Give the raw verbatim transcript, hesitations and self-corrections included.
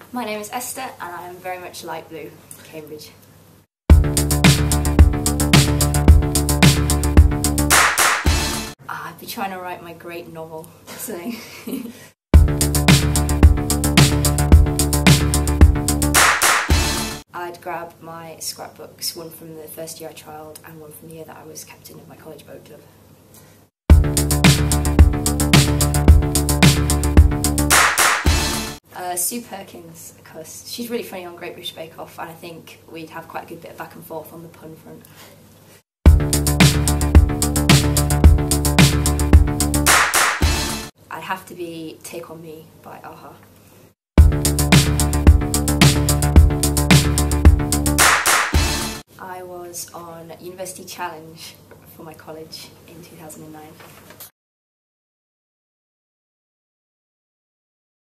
My name is Esther and I am very much light blue, Cambridge. I'd be trying to write my great novel, so... I'd grab my scrapbooks, one from the first year I trialled and one from the year that I was captain of my college boat club. Uh, Sue Perkins, because she's really funny on Great British Bake Off, and I think we'd have quite a good bit of back and forth on the pun front. I'd have to be Take On Me by a-ha. I was on University Challenge for my college in two thousand nine.